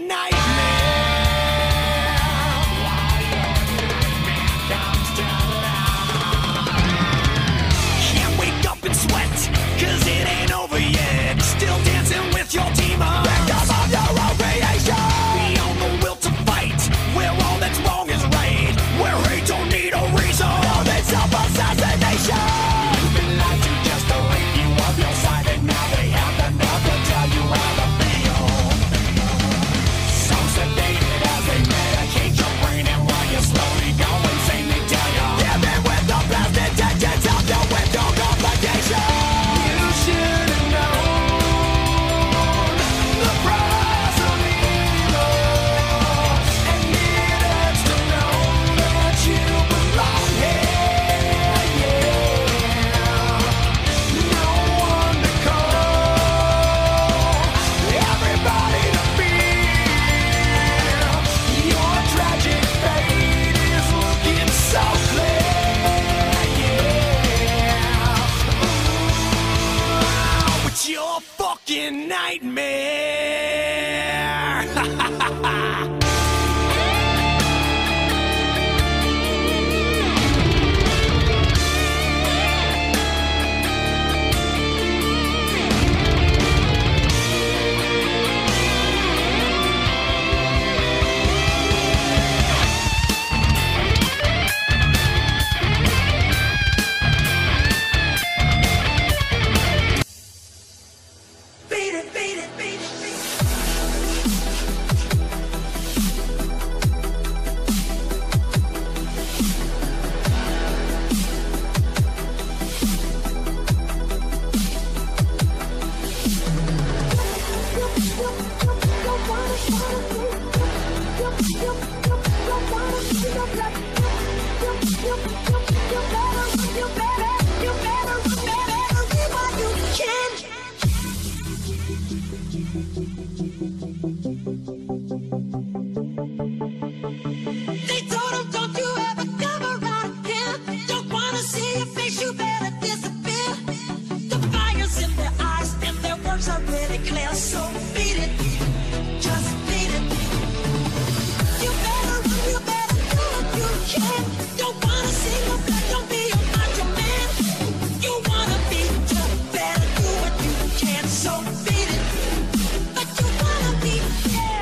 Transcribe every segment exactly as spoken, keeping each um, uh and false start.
nightmare. Can't wake up and sweat, cause it ain't over yet. Still dancing with your demons, victim of your own creation. We own the will to fight, where all that's wrong is right, where hate don't need a reason. All this self-assassination. You've been lied to just to rape you of your side, and now they have the nerve to tell you how to feel. So sedated as they medicate your brain, and while you slowly go insane, they tell you give in with the best intentions of your with no complication. You should have known the price of evil, and needed to know that you belong here. Yeah, no one to call, everybody to feel. Your tragic fate is looking so clear. Yeah, ooh, it's your fucking nightmare. Beat it, beat it, beat it, beat it. They told him, don't you ever come around again. Don't wanna see your face, you better disappear. The fire's in their eyes and their words are really clear. So beat it, just beat it. You better run, you better do what you can. Don't wanna see your blood, don't be a macho man. You wanna be tough, better do what you can. So beat it, but you wanna be fair.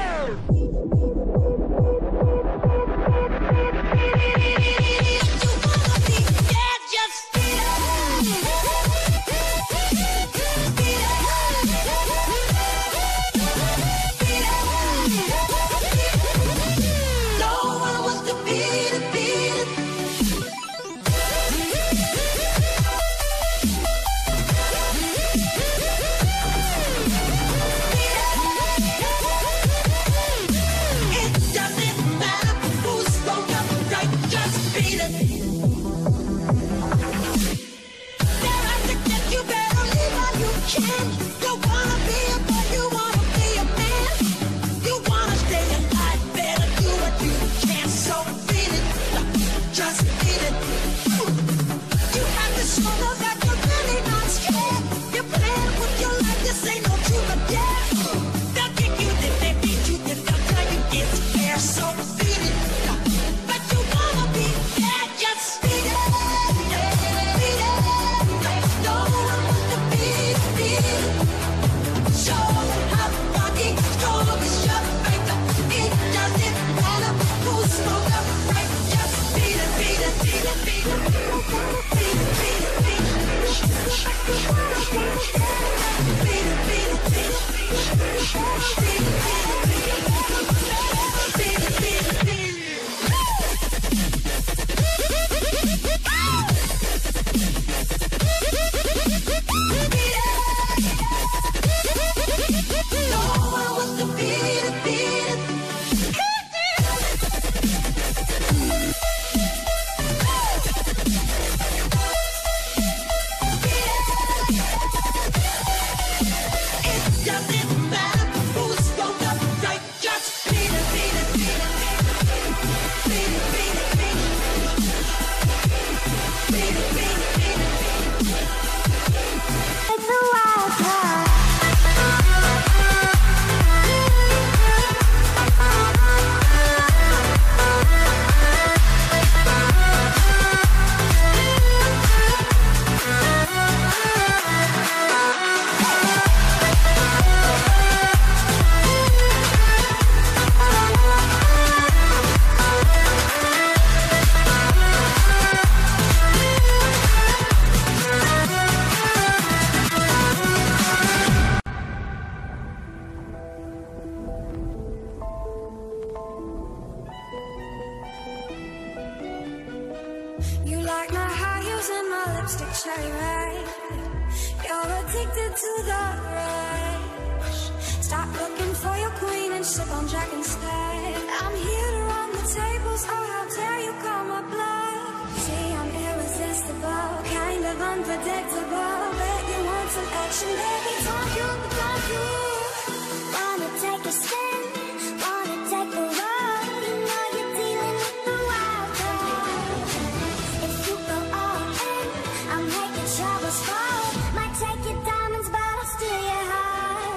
stick cherry red. You're addicted to the rush. Stop looking for your queen and sip on Jack instead. I'm here to run the tables, oh how dare you call my bluff. See, I'm irresistible, kind of unpredictable. Bet you want some action, baby, don't you, don't you. Wanna take a spin, wanna take a run. You know you're dealing with the wild card. If you go all in, I'll make your troubles fall. Might take your diamonds, but I'll steal your heart.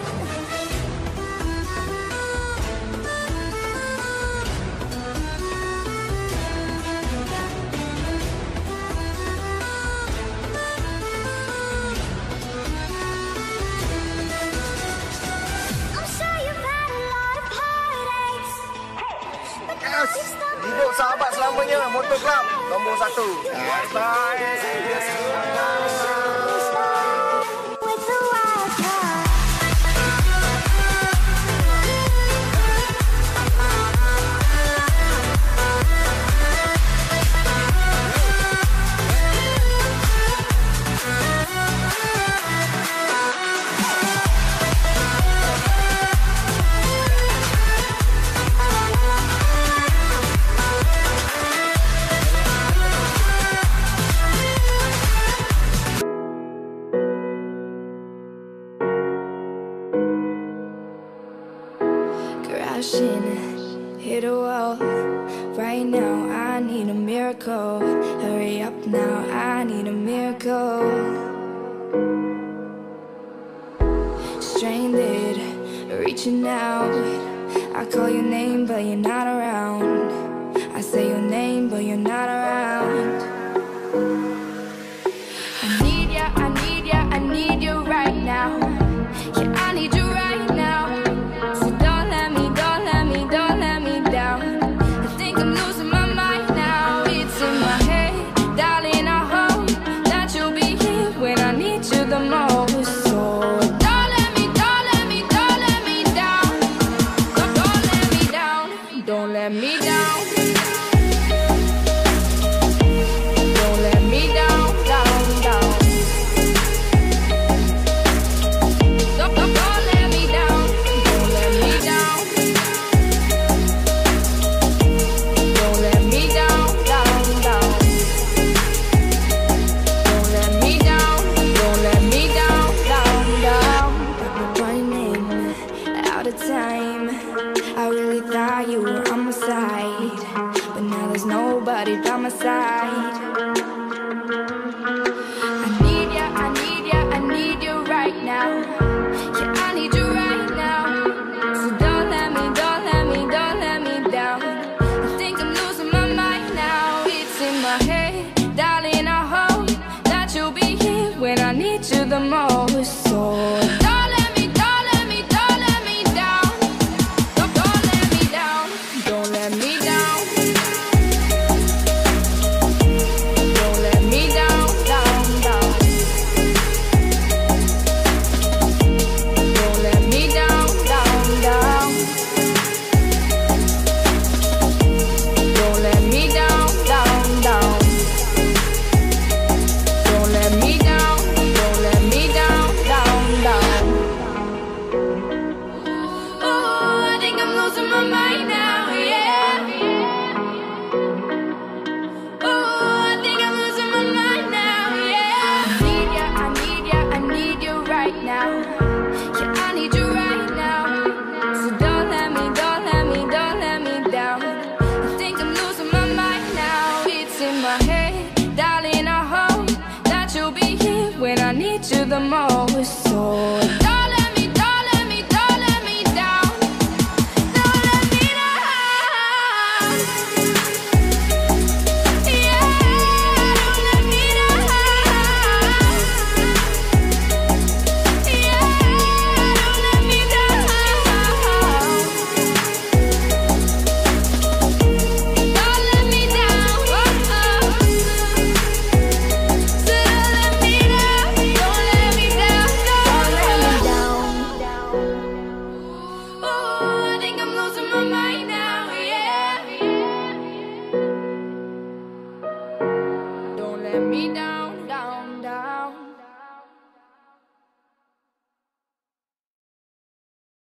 I'm sure you've had a lot of heartaches, but now Yes, you stumble hidup sahabat selamanya, Motor Club nombor satu. Bye. with the wild card. Crashing, hit a wall. Right now, I need a miracle. Hurry up now, I need a miracle. Stranded, reaching out. I call your name, but you're not around. I say your name, but you're not around. I need ya, I need ya, I need you right now. Yeah, I need you right now. So don't let me, don't let me, don't let me down. I think I'm losing my mind now. It's in my head, darling, I hope that you'll be here when I need you the most. So don't let me, don't let me, don't let me down. Don't, don't let me down, don't let me down. Don't let me down, down, down. Don't, don't, don't let me down, don't let me down. Don't let me down, down, down. Don't let me down, don't let me down, down, down. I'm running out of time. I really thought you were on my side, but now there's nobody by my side.